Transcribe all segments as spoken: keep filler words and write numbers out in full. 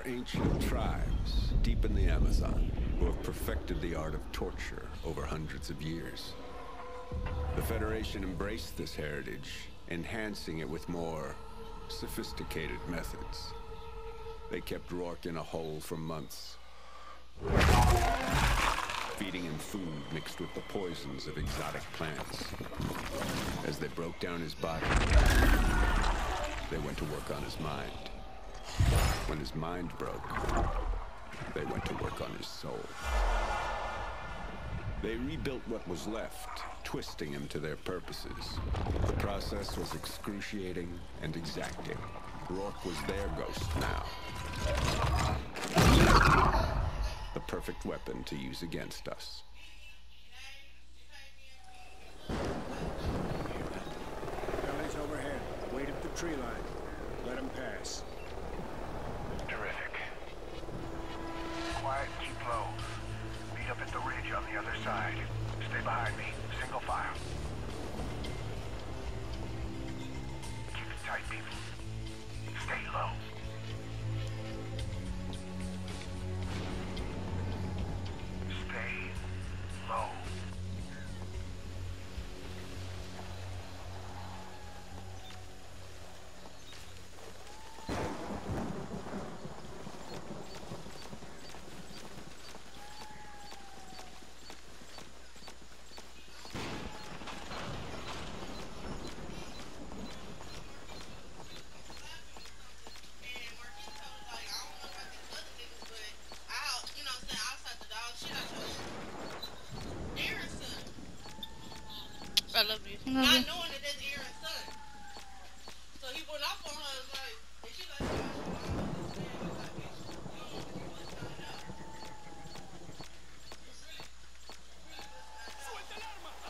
ancient tribes deep in the Amazon who have perfected the art of torture over hundreds of years. The Federation embraced this heritage, enhancing it with more sophisticated methods. They kept Rourke in a hole for months, feeding him food mixed with the poisons of exotic plants. As they broke down his body, they went to work on his mind. When his mind broke, they went to work on his soul. They rebuilt what was left, twisting him to their purposes. The process was excruciating and exacting. Rourke was their ghost now. The perfect weapon to use against us. Bellies overhead. Wait at the tree line. Let them pass. Terrific. Quiet, keep low. Meet up at the ridge on the other side. Stay behind me. Single file. Keep it tight, people. Stay low. Stay low. I love you. Love Not you. knowing that that's Aaron's son. So he went off on her and was like, and she like, "Oh, man, he's like, bitch, you don't know what you was trying to know." It's really, really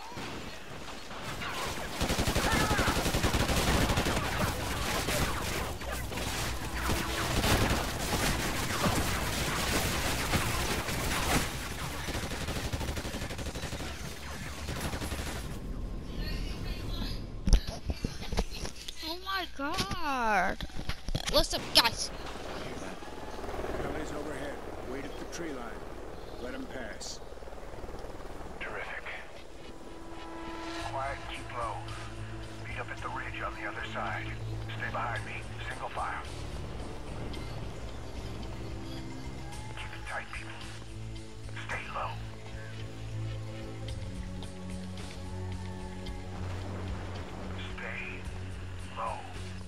Oh my god. What's up, guys? Bellies overhead. Wait at the tree line. Let them pass. Terrific. Quiet, keep low. Meet up at the ridge on the other side. Stay behind me. Single file. Keep it tight, people. Stay low. Stay low.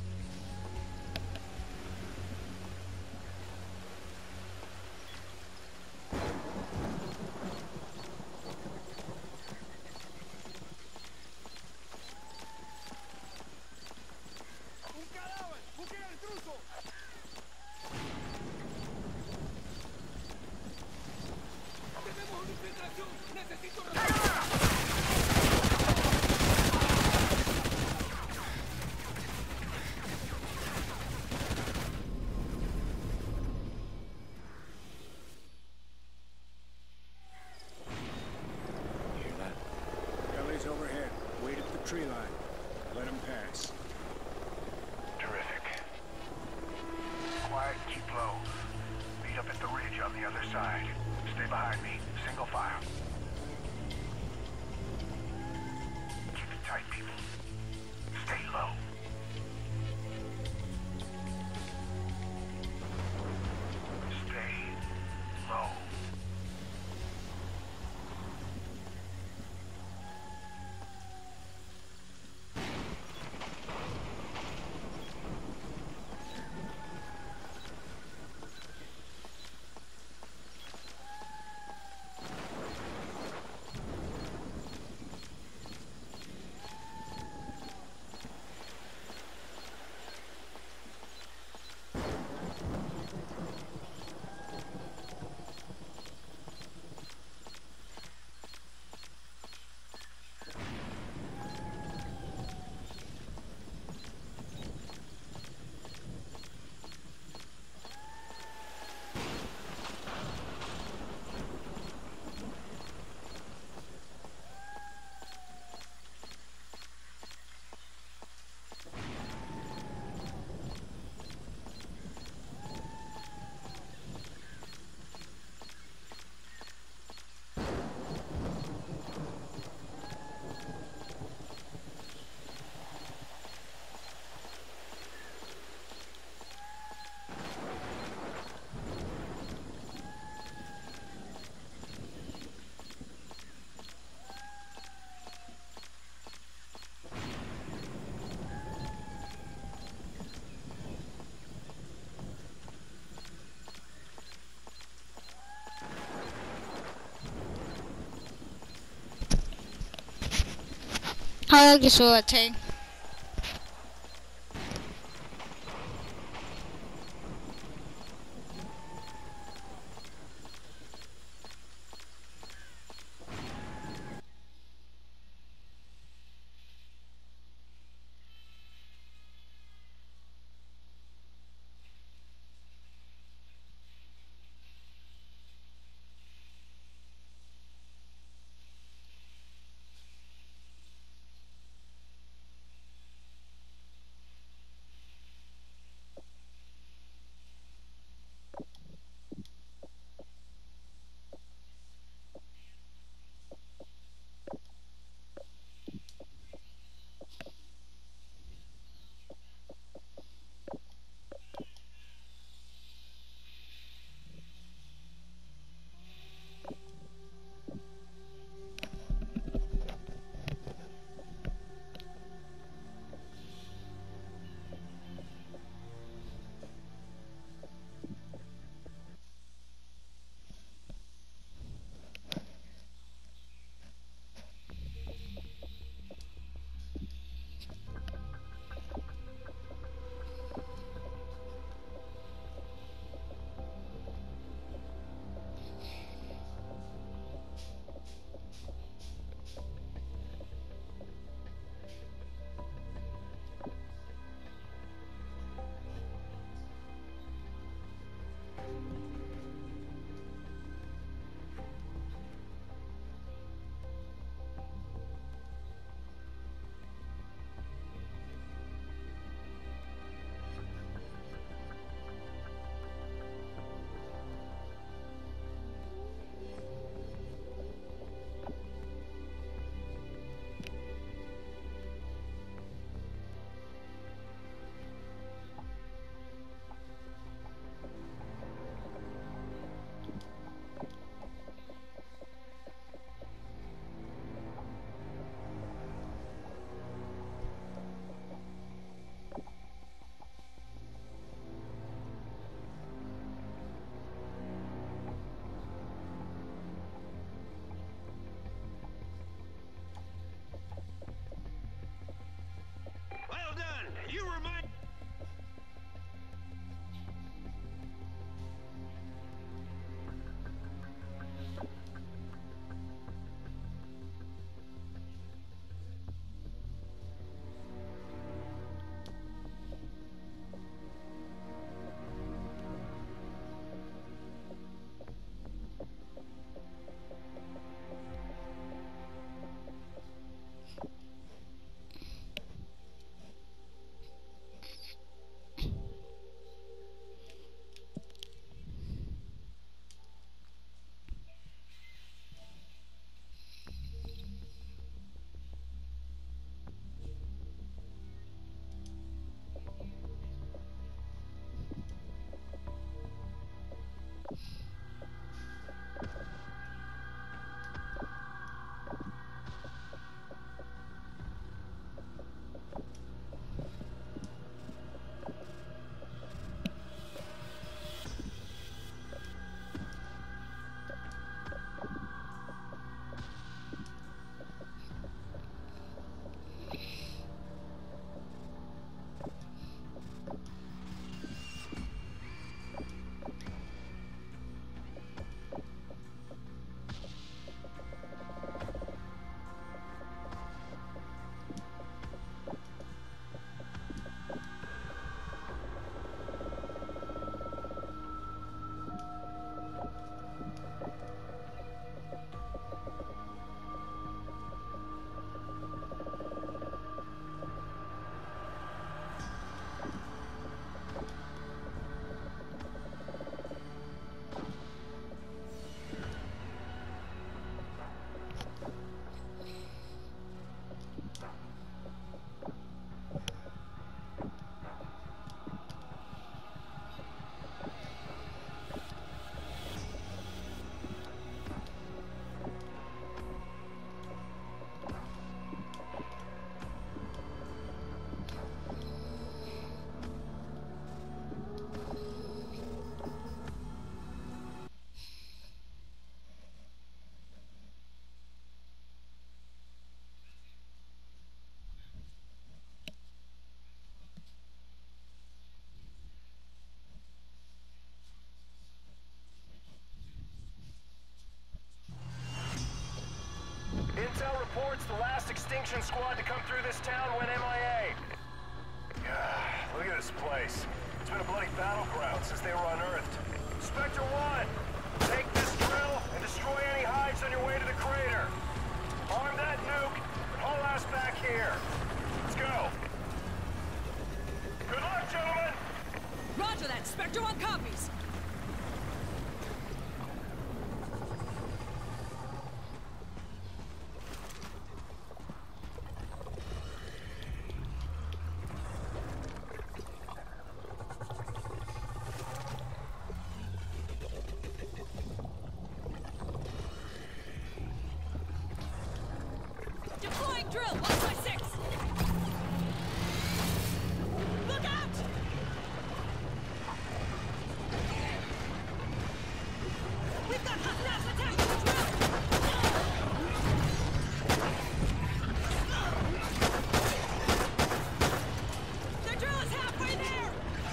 Bellies overhead. Wait at the tree line. Let them pass. Terrific. Quiet, keep low. Meet up at the ridge on the other side. Stay behind me. Single file. Keep it tight, people. Stay low. Stay low. How long does it take? Extinction Squad to come through this town went M I A. Yeah, look at this place. It's been a bloody battleground since they were unearthed. Spectre one, take this drill and destroy any hides on your way to the crater. Arm that nuke and haul ass back here. Let's go. Good luck, gentlemen! Roger that. Spectre one copies. Deploying drill. one by six. Look out! We've got hostiles attacking the drill! The drill is halfway there!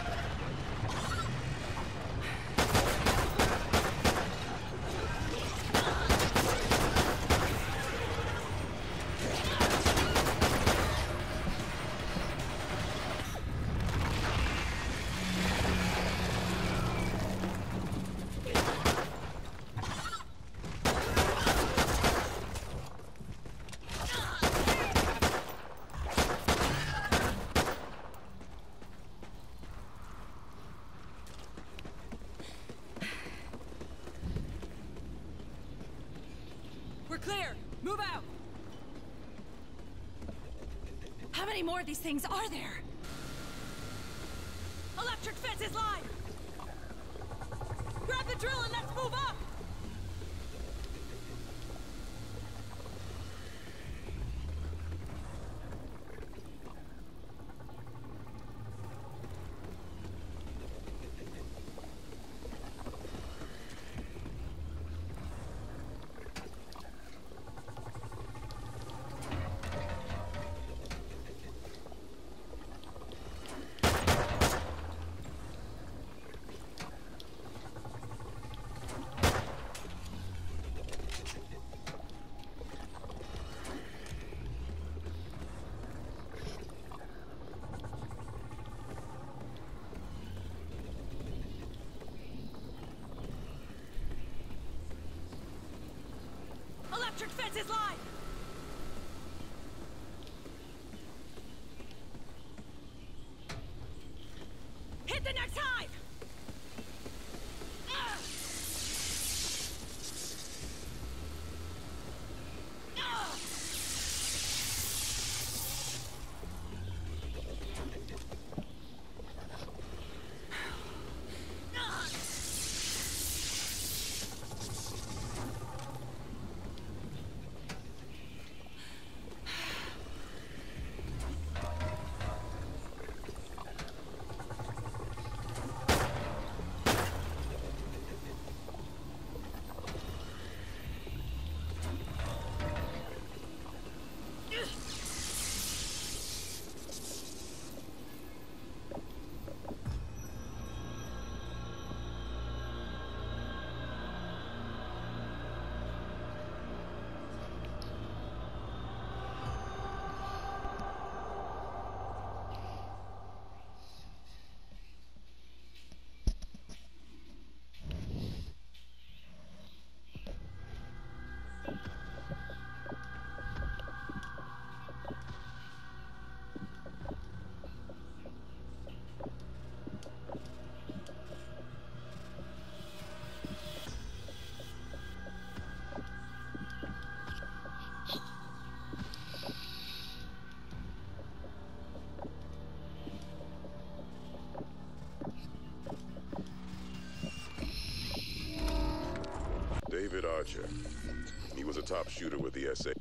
We're clear! Move out! How many more of these things are there? Electric fence is live! Grab the drill and let's move up! Electric fence is live! Hit the next hive! Ah! Ah! David Archer. He was a top shooter with the S A.